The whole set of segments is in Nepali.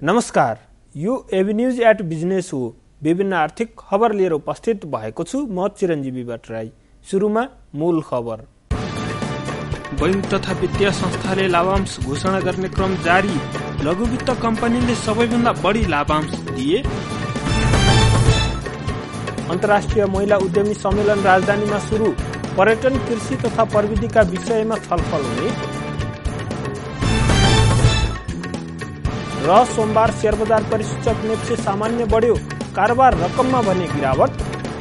नमस्कार, यो एभिन्यूज एट बिजनेस हो। विभिन्न आर्थिक खबर लिएर उपस्थित भएको छु म चिरञ्जीवी भट्टराई। सुरुमा मूल खबर। बैंक तथा वित्तीय संस्थाले लाभांश घोषणा गर्ने क्रम जारी। लघु वित्त कम्पनीले सबैभन्दा बढी लाभांश दिए। अन्तर्राष्ट्रिय महिला उद्यमी सम्मेलन राजधानीमा सुरु। पर्यटन, कृषि तथा प्रविधिका विषयमा छलफल हुने र सोमबार शेयर बजार परिसूचक नेप्से सामान्य बढ्यो। कारोबार रकममा भने गिरावट।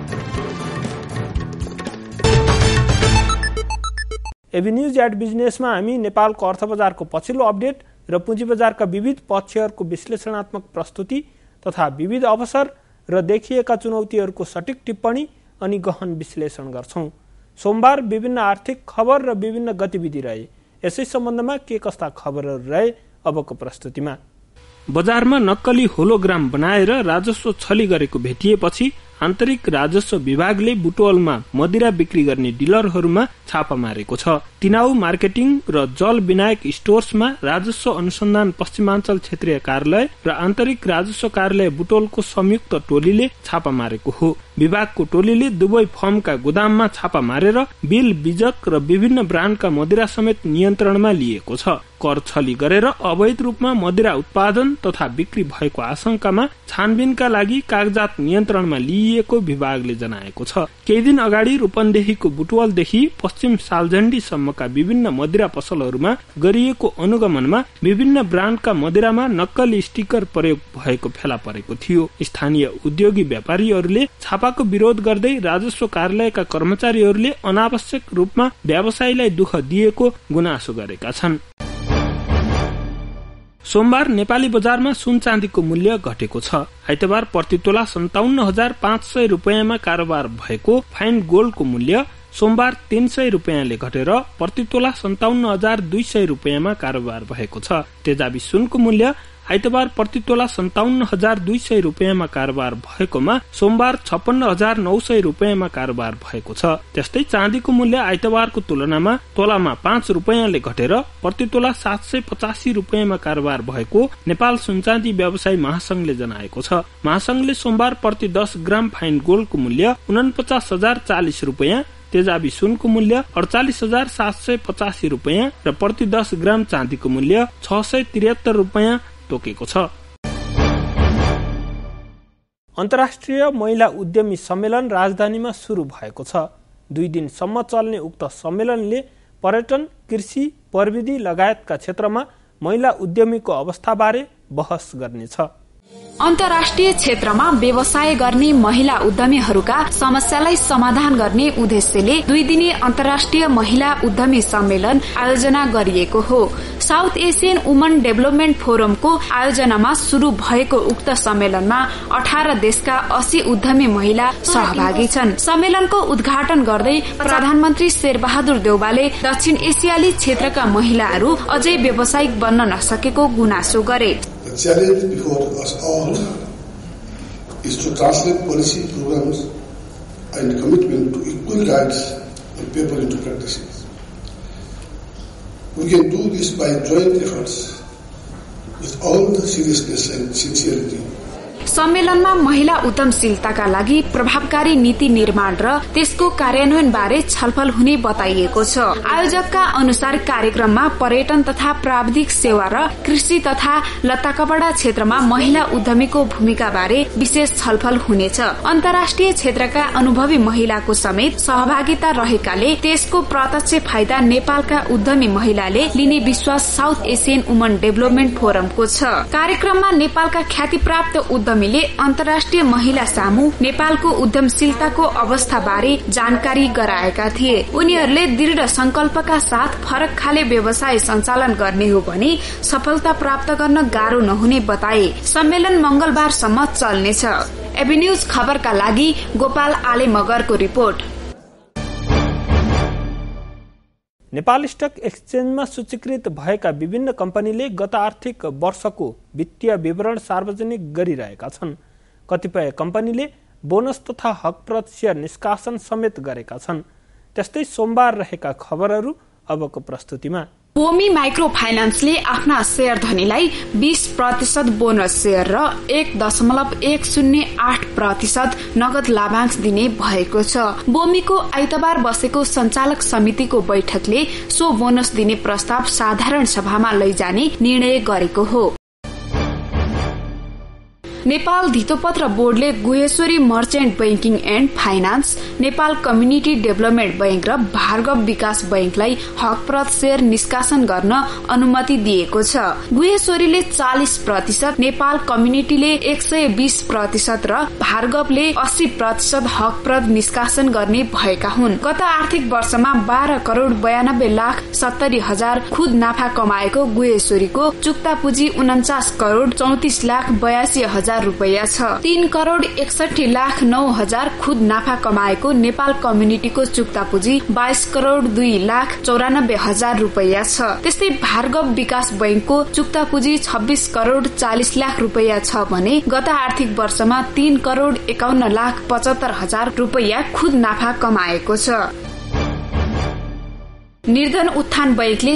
एभिन्यूज एट बिजनेसमा हामी नेपालको अर्थ बजारको पछिल्लो अपडेट र पुँजी बजारका विविध पक्षहरूको विश्लेषणात्मक प्रस्तुति तथा विविध अवसर र देखिएका चुनौतीहरूको सटीक टिप्पणी अनि गहन विश्लेषण गर्छौं। सोमबार विभिन्न आर्थिक खबर र विभिन्न गतिविधि रहे। यसै सम्बन्धमा के कस्ता खबरहरू रहे अबको प्रस्तुतिमा। बजारमा नक्कली होलोग्राम बनाएर राजस्व छली गरेको भेटिएपछि आन्तरिक राजस्व विभागले बुटवलमा मदिरा बिक्री गर्ने डिलरहरूमा छापा मारेको छ। तिनाउ मार्केटिङ र जल विनायक स्टोर्समा राजस्व अनुसन्धान पश्चिमाञ्चल क्षेत्रीय कार्यालय र आन्तरिक राजस्व कार्यालय बुटवलको संयुक्त टोलीले छापा मारेको हो। विभागको टोलीले दुवै फर्मका गोदाममा छापा मारेर बिल, बीजक र विभिन्न ब्रान्डका मदिरा समेत नियन्त्रणमा लिएको छ। कर छली गरेर अवैध रूपमा मदिरा उत्पादन तथा बिक्री भएको आशंकामा छानबिनका लागि कागजात नियन्त्रणमा लिइएको विभागले जनाएको छ। केही दिन अगाडि रूपन्देहीको बुटवलदेखि पश्चिम सालझण्डीसम्मका विभिन्न मदिरा पसलहरूमा गरिएको अनुगमनमा विभिन्न ब्रान्डका मदिरामा नक्कली स्टिकर प्रयोग भएको फेला परेको थियो। स्थानीय उद्योगी व्यापारीहरूले छापाको विरोध गर्दै राजस्व कार्यालयका कर्मचारीहरूले अनावश्यक रूपमा व्यवसायीलाई दुःख दिएको गुनासो गरेका छन्। सोमबार नेपाली बजारमा सुन चाँदीको मूल्य घटेको छ। आइतबार प्रति तोला 57,500 रुपियाँमा कारोबार भएको फाइन गोल्डको मूल्य सोमबार 300 रुपियाँले घटेर प्रति तोला 57,200 रुपियाँमा कारोबार भएको छ। तेजाबी सुनको मूल्य आइतबार प्रति तोला 57,200 रुपियाँमा कारोबार भएकोमा सोमबार 56,900 रुपियाँमा कारोबार भएको छ। त्यस्तै चाँदीको मूल्य आइतबारको तुलनामा तोलामा 5 रुपियाँले घटेर प्रति तोला 785 रुपियाँमा कारोबार भएको नेपाल सुनचाँदी व्यवसायी महासंघले जनाएको छ। महासंघले सोमबार प्रति 10 ग्राम फाइन गोल्डको मूल्य 49,040 रुपियाँ, तेजाबी सुनको मूल्य 48,785 रुपियाँ र प्रति 10 ग्राम चाँदीको मूल्य 673 रुपियाँ तोकेको छ। अन्तर्राष्ट्रिय महिला उद्यमी सम्मेलन राजधानीमा सुरु भएको छ। 2 दिनसम्म चल्ने उक्त सम्मेलनले पर्यटन, कृषि, प्रविधि लगायतका क्षेत्रमा महिला उद्यमीको अवस्थाबारे बहस गर्नेछ। अन्तर्राष्ट्रिय क्षेत्रमा व्यवसाय गर्ने महिला उद्यमीहरूका समस्यालाई समाधान गर्ने उद्देश्यले 2 दिने अन्तर्राष्ट्रिय महिला उद्यमी सम्मेलन आयोजना गरिएको हो। साउथ एसियन वुमन डेभलपमेन्ट फोरमको आयोजनामा शुरू भएको उक्त सम्मेलनमा 18 देशका 80 उद्यमी महिला सहभागी छन्। सम्मेलनको उद्घाटन गर्दै प्रधानमन्त्री शेरबहादुर देउवाले दक्षिण एसियाली क्षेत्रका महिलाहरू अझै व्यावसायिक बन्न नसकेको गुनासो गरे। The challenge before us all is to translate policy programs and commitment to equal rights on paper into practices. We can do this by joint efforts with all the seriousness and sincerity. सम्मेलनमा महिला उद्यमशीलताका लागि प्रभावकारी नीति निर्माण र त्यसको कार्यान्वयन बारे छलफल हुने बताइएको छ। आयोजकका अनुसार कार्यक्रममा पर्यटन तथा प्राविधिक सेवा र कृषि तथा लत्ता कपडा क्षेत्रमा महिला उद्यमीको भूमिका बारे विशेष छलफल हुनेछ। अन्तर्राष्ट्रिय क्षेत्रका अनुभवी महिलाको समेत सहभागिता रहेकाले त्यसको प्रत्यक्ष फाइदा नेपालका उद्यमी महिलाले लिने विश्वास साउथ एसियन वुमन डेभलपमेन्ट फोरमको छ। कार्यक्रममा नेपालका ख्यातिप्राप्त उद्यमीले अन्तर्राष्ट्रिय महिला सामु नेपालको उद्यमशीलताको अवस्था बारे जानकारी गराएका थिए। उनीहरूले दृढ संकल्पका साथ फरक खाले व्यवसाय सञ्चालन गर्ने हो भने सफलता प्राप्त गर्न गाह्रो नहुने बताए। सम्मेलन मंगलबारसम्म चल्नेछ। एभिन्यूज खबरका लागि गोपाल आले मगरको रिपोर्ट। नेपाल स्टक एक्सचेन्जमा सूचीकृत भएका विभिन्न कम्पनीले गत आर्थिक वर्षको वित्तीय विवरण सार्वजनिक गरिरहेका छन्। कतिपय कम्पनीले बोनस तथा हकप्रद शेयर निष्कासन समेत गरेका छन्। त्यस्तै सोमबार रहेका खबरहरू अबको प्रस्तुतिमा। बोमी माइक्रो फाइनान्सले आफ्ना शेयर धनीलाई 20% बोनस शेयर र 1.108% नगद लाभांश दिने भएको छ। बोमीको आइतबार बसेको संचालक समितिको बैठकले सो बोनस दिने प्रस्ताव साधारण सभामा लैजाने निर्णय गरेको हो। नेपाल धितोपत्र बोर्डले Guheshwori merchant banking and finance, Nepal community development bank र भार्गव विकास बैंकलाई हकप्रद शेयर निष्कासन गर्न अनुमति दिएको छ। गुहेश्वरीले 40%, नेपाल कम्युनिटीले 120% र भार्गवले 80% हकप्रद निष्कासन गर्ने भएका हुन्। गत आर्थिक वर्षमा 12,92,70,000 खुद नाफा कमाएको गुहेश्वरीको चुक्ता पुँजी 49,34,82,000 रुपैयाँ छ। 3,61,09,000 खुद नाफा कमाएको नेपाल कम्युनिटीको चुक्ता पुँजी 22,02,94,000 रुपैयाँ छ। त्यस्तै भार्गव विकास बैंकको चुक्ता पुँजी 26,40,00,000 रुपैयाँ छ भने गत आर्थिक वर्षमा 3,51,75,000 रुपैयाँ खुद नाफा कमाएको छ। निर्धन उत्थान बैंकले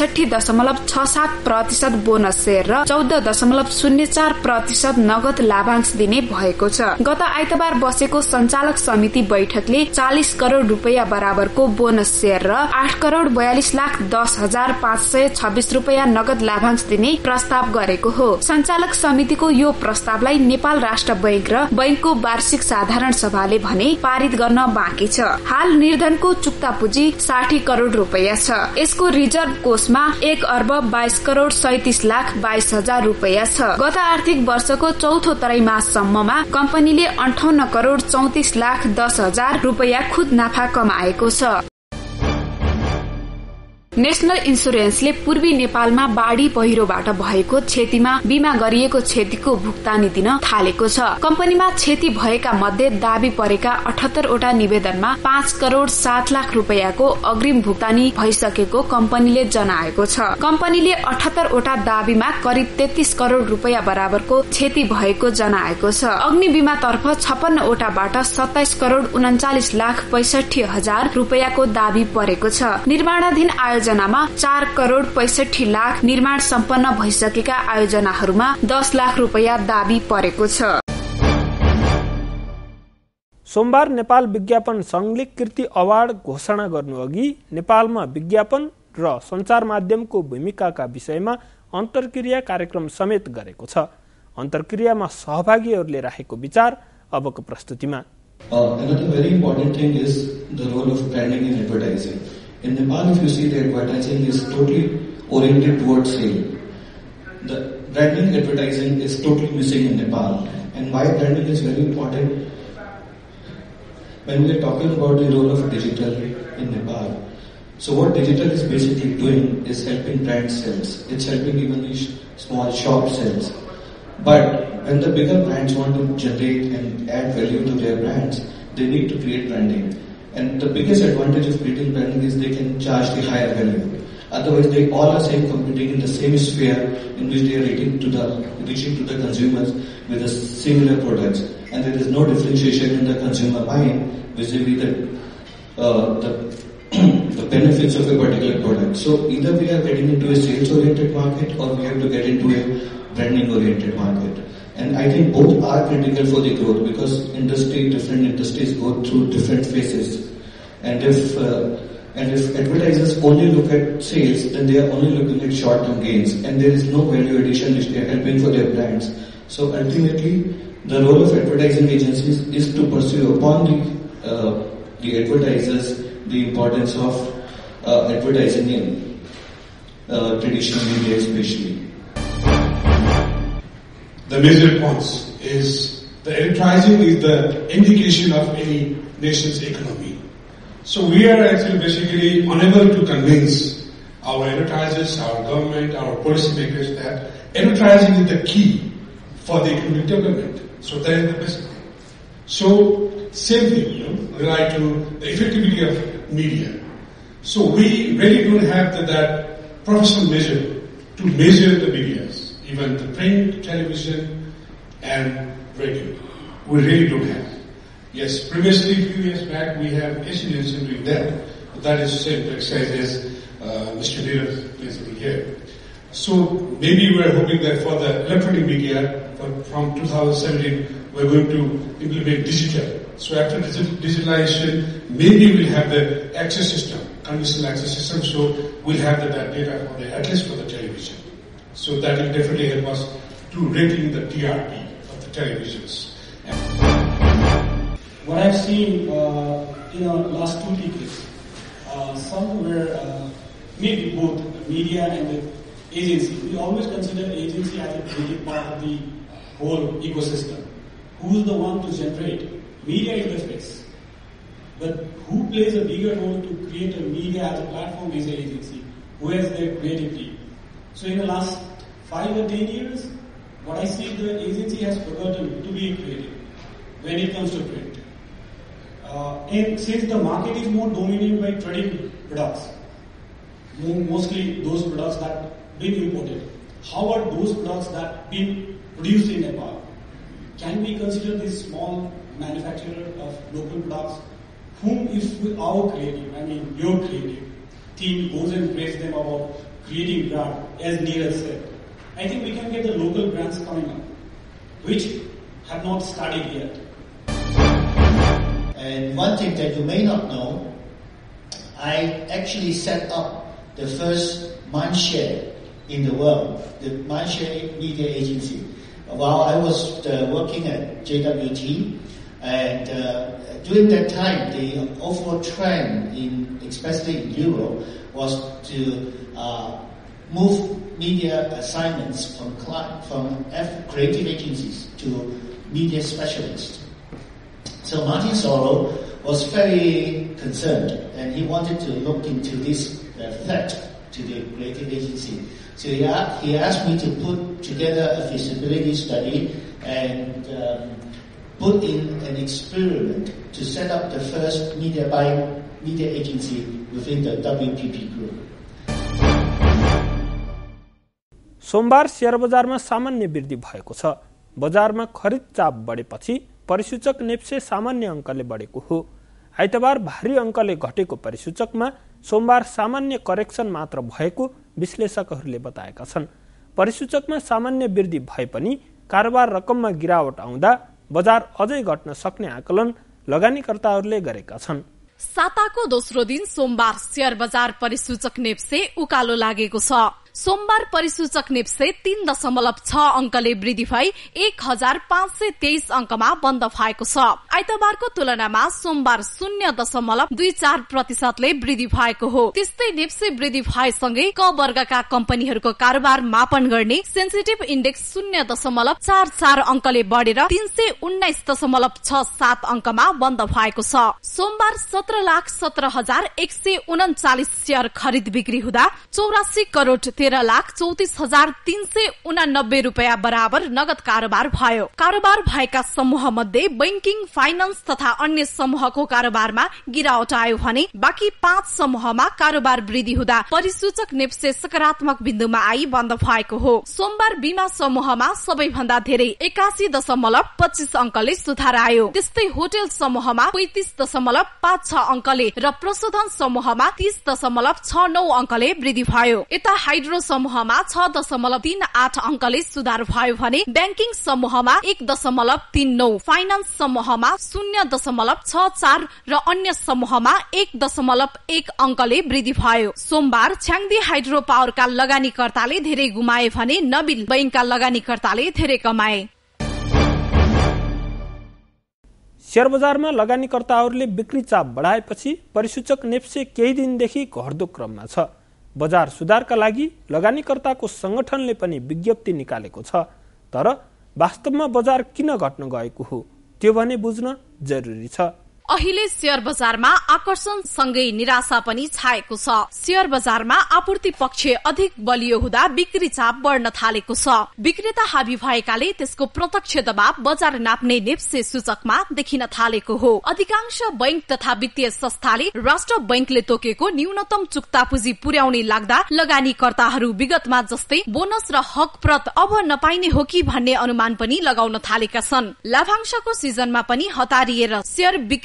66.67% बोनस शेयर र 14.04% नगद लाभांश दिने भएको छ। गत आइतबार बसेको संचालक समिति बैठकले 40 करोड़ रुपैयाँ बराबरको बोनस शेयर र 8,42,10,526 रुपैयाँ नगद लाभांश दिने प्रस्ताव गरेको हो। संचालक समितिको यो प्रस्तावलाई नेपाल राष्ट्र बैंक र बैंकको वार्षिक साधारण सभाले भने पारित गर्न बाँकी छ। हाल निर्धनको चुक्ता पुँजी 60 करोड़ रुपैयाँ छ। यसको रिजर्भ कोषमा 1,22,37,22,000 रुपैयाँ छ। गत आर्थिक वर्षको चौथो त्रैमाससम्ममा कम्पनीले 58,34,10,000 रुपैयाँ खुद नाफा कमाएको छ। नेशनल इन्स्योरेन्सले पूर्वी नेपालमा बाढ़ी पहिरोबाट भएको क्षतिमा बीमा गरिएको क्षतिको भुक्तानी दिन थालेको छ। कम्पनीमा क्षति भएका मध्ये दाबी परेका 78 वटा निवेदनमा 5,07,00,000 रुपैयाँको अग्रिम भुक्तानी भइसकेको कम्पनीले जनाएको छ। कम्पनीले 78 वटा दाबीमा करिब 33 करोड़ रुपैयाँ बराबरको क्षति भएको जनाएको छ। अग्नि बीमा तर्फ 56 वटाबाट 27,39,65,000 रुपैयाँको दाबी परेको छ। निर्माणाधीन आयोजनामा 4,65,00,000 निर्माण सम्पन्न भइसकेका आयोजनाहरूमा 10 लाख रुपैयाँ दाबी परेको छ। सोमबार नेपाल विज्ञापन संघले कृति अवार्ड घोषणा गर्नुअघि नेपालमा विज्ञापन र सञ्चार माध्यमको भूमिकाका विषयमा अन्तर्क्रिया कार्यक्रम समेत गरेको छ। अन्तर्क्रियामा सहभागीहरूले राखेको विचार अबको प्रस्तुतिमा। Another very important thing is the role of branding in advertising. In Nepal, if you see, the advertising is totally oriented towards sale. The branding advertising is totally missing in Nepal. And why branding is very important? When we are talking about the role of digital in Nepal, so what digital is basically doing is helping brand sales. It's helping even these small shop sales. But when the bigger brands want to generate and add value to their brands, they need to create branding. And the biggest advantage of creating branding is they can charge the higher value. Otherwise, they all are competing in the same sphere in which they are reaching to the consumers with the similar products. And there is no differentiation in the consumer mind vis-a-vis the benefits of a particular product. So either we are getting into a sales-oriented market or we have to get into a branding-oriented market. And I think both are critical for the growth because different industries go through different phases. And if advertisers only look at sales, then they are only looking at short-term gains, and there is no value addition which they are helping for their brands. So ultimately, the role of advertising agencies is to pursue upon the advertisers the importance of advertising in traditional media, especially. The major points is the advertising is the indication of any nation's economy. So we are actually basically unable to convince our advertisers, our government, our policymakers that advertising is the key for the economic development. So that is the basic thing. So same thing, relate to the effectivity of media. So we really don't have that professional measure to measure the medias. Even the print, television, and radio. We really don't have. Yes, previously, a few years back, we have Asian Nation doing that. But that is the same exercise as Mr. Neeraj basically here. So maybe we're hoping that for the electronic media, from 2017, we're going to implement digital. So after digitalization, maybe we'll have the access system, conditional access system, so we'll have the data for at least for the television. So that will definitely help us to rating the TRP of the televisions. What I've seen in the last 2 decades, somewhere maybe both media and the agency, we always consider agency as a creative part of the whole ecosystem. Who's the one to generate? Media is the face. But who plays a bigger role to create a media as a platform is the agency. Who has their creativity? So in the last 5 or 10 years, what I see, the agency has forgotten to be creative when it comes to print. And since the market is more dominated by trading products, mostly those products that been imported, how are those products that been produced in Nepal? Can we consider this small manufacturer of local products, whom if our creative, I mean your creative team goes and praise them about creating brand, as Neeraj said, I think we can get the local brands coming up, which have not started yet. And one thing that you may not know, I actually set up the first Mindshare in the world, the Mindshare Media Agency. While I was working at JWT, and during that time, the overall trend, especially in Europe, was to move media assignments from creative agencies to media specialists. So Martin Soro was very concerned, and he wanted to look into this threat to the creative agency. So he asked me to put together a feasibility study and put in an experiment to set up the first media buying media agency within the WPP group. सोमबार शेयर बजारमा सामान्य वृद्धि भएको छ। बजारमा खरिद चाप बढेपछि परिसूचक नेप्से सामान्य अङ्कले बढेको हो। आइतबार भारी अङ्कले घटेको परिसूचकमा सोमबार सामान्य करेक्सन मात्र भएको विश्लेषकहरूले बताएका छन्। परिसूचकमा सामान्य वृद्धि भए पनि कारोबार रकममा गिरावट आउँदा बजार अझै घट्न सक्ने आकलन लगानीकर्ताहरूले गरेका छन्। साताको दोस्रो दिन सोमबार शेयर बजार परिसूचक नेप्से उकालो लागेको छ। सोमबार परिसूचक नेप्से 3.6 अंकले वृद्धि भई 1523 अंकमा बन्द भएको छ। आइतबारको तुलनामा सोमबार 0.24% वृद्धि भएको हो। त्यस्तै नेप्से वृद्धि भएसँगै क वर्गका कम्पनीहरूको कारोबार मापन गर्ने सेन्सिटिभ इन्डेक्स 0.44 अंकले बढेर 319.67 अंकमा बन्द भएको छ। सोमबार 17,17,139 शेयर खरिद बिक्री हुँदा 84 करोड़ 13,34,389 रुपियाँ बराबर नगद कारोबार भयो। कारोबार भएका समूह मध्ये बैंकिङ, फाइनान्स तथा अन्य समूहको कारोबारमा गिरावट आयो भने बाँकी 5 समूहमा कारोबार वृद्धि हुँदा परिसूचक नेप्से सकारात्मक बिन्दुमा आई बन्द भएको हो। सोमबार बीमा समूहमा सबैभन्दा धेरै 81.25 अंकले सुधार आयो। त्यस्तै होटल समूहमा 35.56 अंकले र प्रशोधन समूहमा 30.69 अंकले वृद्धि भयो। यता हाइड्रो समूहमा 6.38 अंकले सुधार भयो भने बैंकिङ समूहमा 1.39, फाइनान्स समूहमा 0.64 र अन्य समूहमा 1.1 अंकले वृद्धि भयो। सोमबार छ्याङदी हाइड्रो पावरका लगानीकर्ताले धेरै गुमाए भने नबिल बैंकका लगानीकर्ताले धेरै कमाए। शेयर बजारमा लगानीकर्ताहरूले बिक्री चाप बढाएपछि परिसूचक नेप्से केही दिनदेखि घट्दो क्रममा छ। बजार सुधारका लागि लगानीकर्ताको संगठनले पनि विज्ञप्ति निकालेको छ। तर वास्तवमा बजार किन घट्न गएको हो त्यो भने बुझ्न जरुरी छ। अहिले शेयर बजारमा आकर्षण सँगै निराशा पनि छाएको छ। शेयर बजारमा आपूर्ति पक्ष अधिक बलियो हुँदा बिक्री चाप बढ्न थालेको छ। विक्रेता हावी भएकाले त्यसको प्रत्यक्ष दबाव बजार नाप्ने नेप्से सूचकमा देखिन थालेको हो। अधिकांश बैंक तथा वित्तीय संस्थाले राष्ट्र बैंकले तोकेको न्यूनतम चुक्ता पुँजी पुर्याउने लाग्दा लगानीकर्ताहरू विगतमा जस्तै बोनस र हकप्रत अब नपाइने हो कि भन्ने अनुमान पनि लगाउन थालेका छन्। लाभांशको सिजनमा पनि हतारिएर शेयर बिक्री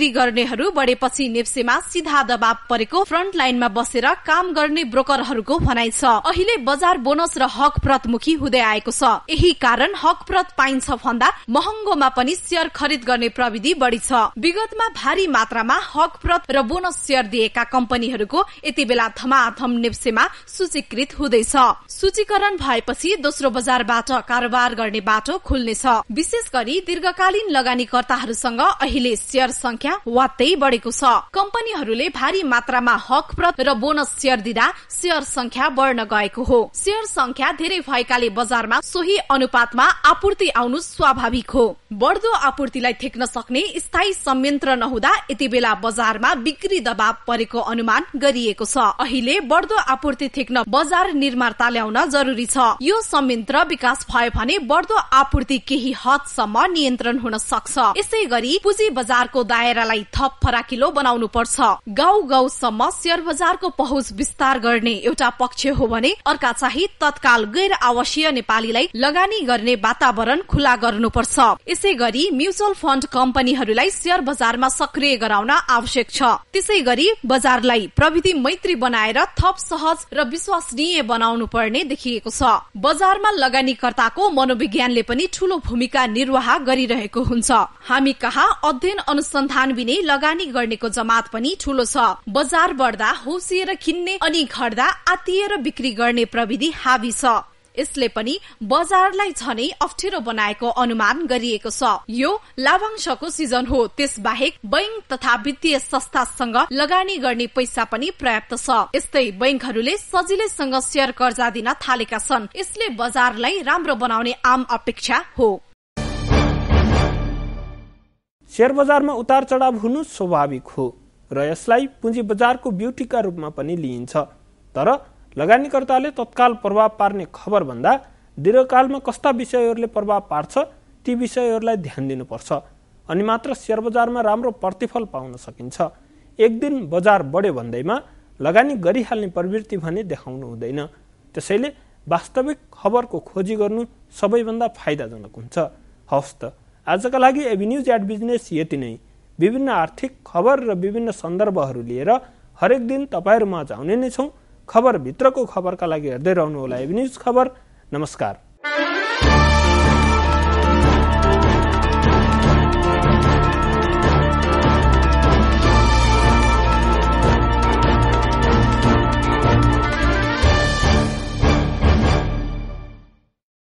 बिक्री गर्नेहरू बढेपछि नेप्सेमा सीधा दबाव परेको फ्रन्ट लाइनमा बसेर काम गर्ने ब्रोकरहरूको भनाइ छ। अहिले बजार बोनस र हकप्रतमुखी हुँदै आएको छ। यही कारण हकप्रत पाइन्छ भन्दा महँगोमा पनि शेयर खरिद गर्ने प्रविधि बढी छ। विगतमा भारी मात्रामा हकप्रत र बोनस शेयर दिएका कम्पनीहरूको यति बेला धमाधम नेप्सेमा सूचीकृत हुँदैछ। सूचीकरण भएपछि दोस्रो बजारबाट कारोबार गर्ने बाटो खुल्नेछ। विशेष गरी दीर्घकालीन लगानीकर्ताहरूसँग अहिले शेयर संख्या वात्तै बढेको छ। कम्पनीहरूले भारी मात्रामा हकप्रत र बोनस शेयर दिँदा शेयर संख्या बढ्न गएको हो। शेयर संख्या धेरै भएकाले बजारमा सोही अनुपातमा आपूर्ति आउनु स्वाभाविक हो। बढ्दो आपूर्तिलाई थेक्न सक्ने स्थायी संयन्त्र नहुँदा यति बेला बजारमा बिक्री दबाव परेको अनुमान गरिएको छ। अहिले बढ्दो आपूर्ति थेक्न बजार निर्माता ल्याउन जरुरी छ। यो संयन्त्र विकास भयो भने बढ्दो आपूर्ति केही हदसम्म नियन्त्रण हुन सक्छ। यसै गरी पुँजी बजारको दायरालाई थप फराकिलो बनाउनु पर्छ। गाउँ गाउँसम्म शेयर बजारको पहुँच विस्तार गर्ने एउटा पक्ष हो भने अर्का चाहिँ तत्काल गैर आवासीय नेपालीलाई लगानी गर्ने वातावरण खुला गर्नुपर्छ। यसै गरी म्युचुअल फण्ड कम्पनीहरूलाई शेयर बजारमा सक्रिय गराउन आवश्यक छ। त्यसै गरी बजारलाई प्रविधि मैत्री बनाएर थप सहज र विश्वसनीय बनाउनु पर्ने देखिएको छ। बजारमा लगानीकर्ताको मनोविज्ञानले पनि ठूलो भूमिका निर्वाह गरिरहेको हुन्छ। हामी कहाँ अध्ययन अनुसन्धान बिनै लगानी गर्नेको जमात पनि ठूलो छ। बजार बढ्दा होसिएर किन्ने अनि घट्दा आत्तिएर बिक्री गर्ने प्रविधि हावी छ। यसले पनि बजारलाई झनै अप्ठ्यारो बनाएको अनुमान गरिएको छ। यो लाभांशको सिजन हो। त्यसबाहेक बैंक तथा वित्तीय संस्थासँग लगानी गर्ने पैसा पनि पर्याप्त छ। यस्तै बैंकहरूले सजिलैसँग शेयर कर्जा दिन थालेका छन्। यसले बजारलाई राम्रो बनाउने आम अपेक्षा हो। शेयर बजारमा उतार चढाव हुनु स्वाभाविक हो र यसलाई पुँजी बजारको ब्युटीका रूपमा पनि लिइन्छ। तर लगानीकर्ताले तत्काल प्रभाव पार्ने खबर भन्दा दीर्घकालमा कस्ता विषयहरूले प्रभाव पार्छ ती विषयहरूलाई ध्यान दिनुपर्छ। अनि मात्र शेयर बजारमा राम्रो प्रतिफल पाउन सकिन्छ। एक दिन बजार बढ्यो भन्दैमा लगानी गरिहाल्ने प्रवृत्ति भने देखाउनु हुँदैन। त्यसैले वास्तविक खबरको खोजी गर्नु सबैभन्दा फाइदाजनक हुन्छ। हवस् त आजका लागि एबी न्यूज एट बिजनेस यति नै। विभिन्न आर्थिक खबर र विभिन्न सन्दर्भहरू लिएर हरेक दिन तपाईहरुमा आउने नै छौं। खबर भित्रको खबरका लागि हेर्दै रहनुहोला एबी न्यूज खबर। नमस्कार।